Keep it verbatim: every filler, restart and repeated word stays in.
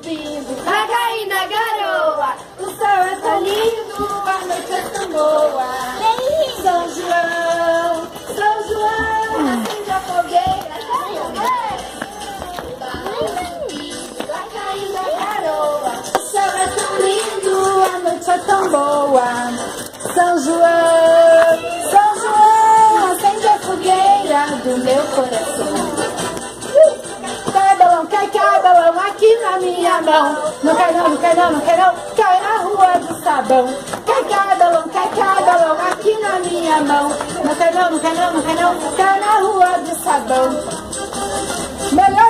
subindo, na gaina garoa. O céu é tão lindo, a noite é tão boa. São João, São João, acende a fogueira. Na gaina garoa. O céu é tão lindo, a noite é tão boa. São João, São João, acende a fogueira do meu coração. Cai balão, cai, cai balão aqui na minha mão. Não cai não, não cai não, não cai não. Cai na rua do sabão. Cai, cai balão, cai, cai balão aqui na minha mão. Não cai não, não cai não, não cai não. Cai na rua do sabão. Melhor